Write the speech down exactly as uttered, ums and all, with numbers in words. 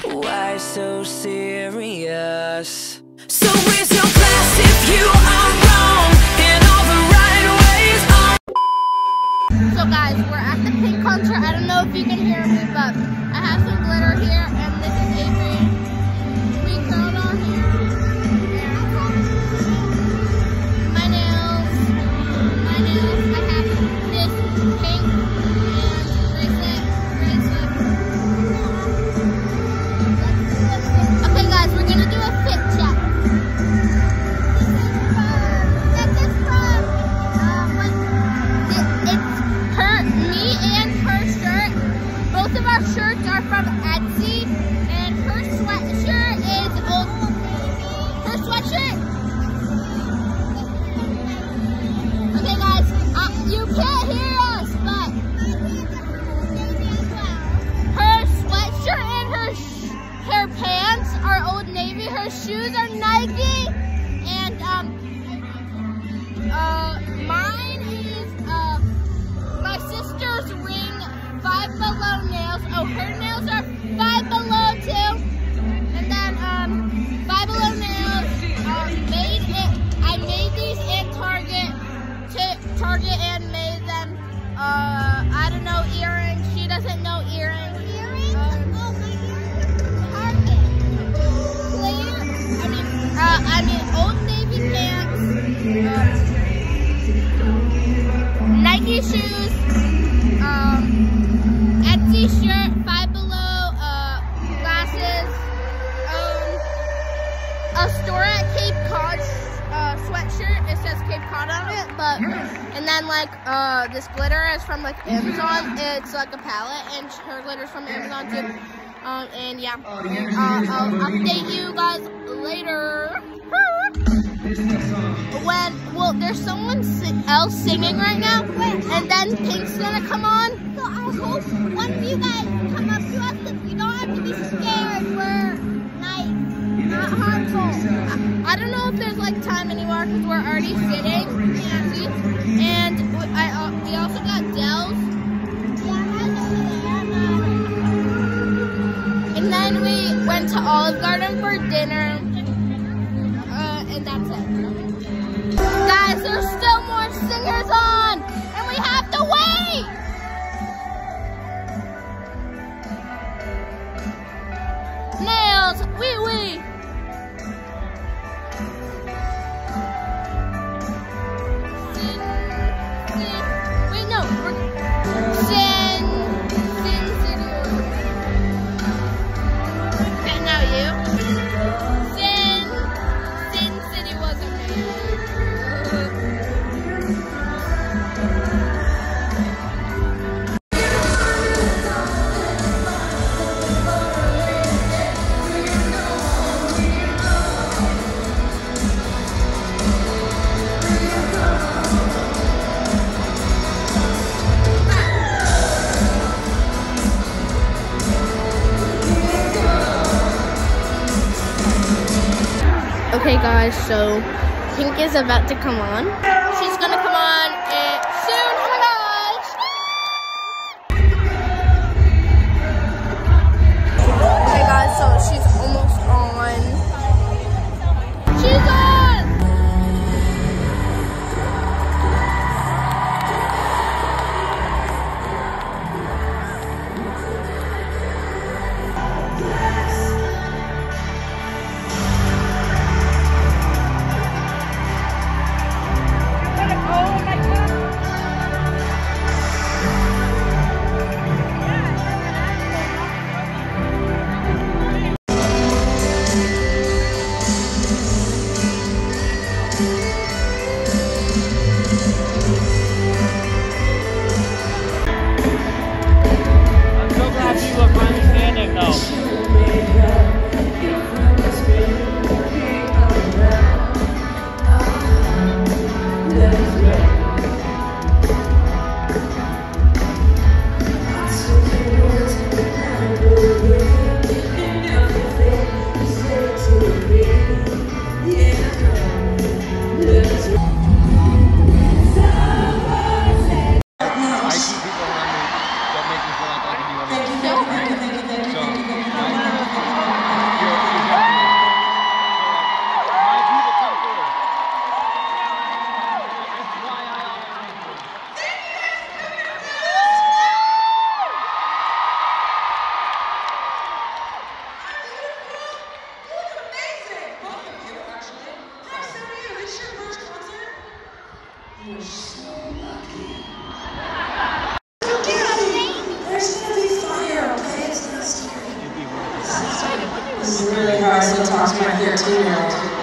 Why so serious? So where's your class if you are wrong in all the right ways? So guys, we're at the Pink concert. I don't know if you can hear me, but I have some glitter here, and this is Adrian. We curled our hair. My nails. My nails. I have this pink and bracelet. Bracelet. Okay guys, we're gonna do a fit check. This is from, uh, what, it, it's her, me and her shirt. Both of our shirts are from Etsy, and her sweatshirt is old. Her sweatshirt. Okay guys, uh, you can't hear us, but her sweatshirt and her sh her pants are Old Navy. Her shoes are Nike, and um, uh, mine is uh, my sister's ring, Five Below nails. Oh, her nails are Five Below too. And then um, Five Below nails. Uh, made it. I made these in Target. To Target and made them. Uh, I don't know, earrings. She doesn't know earrings. Earrings? Um, oh, my earrings are from Target. Clear. I mean, uh, I mean Old Navy pants. Um, Nike shoes. Um, Etsy shirt, Five Below, uh, glasses, um, a store at Cape Cod, uh, sweatshirt. It says Cape Cod on it, but, and then like, uh, this glitter is from like Amazon. It's like a palette, and her glitter's from Amazon too. Um, and yeah, uh, I'll update you guys later. When, well, there's someone else singing right now, and then Pink's gonna come on. So I hope one of you guys come up to us. You don't have to be scared. We're nice, not harmful. I, I don't know if there's like time anymore because we're already sitting in our seats. And I, uh, we also got Dells. And then we went to Olive Garden for dinner. And that's it. Guys, there's still more singers on, and we have to wait. Nails, wee wee. Sin, sin, wait, no, we're, Sin, Sin City. Okay, now you. Okay guys, so Pink is about to come on. She's gonna come on uh, soon. Oh my gosh! Okay guys, so she's almost on. She's on! is really hard to talk to my thirteen-year-old.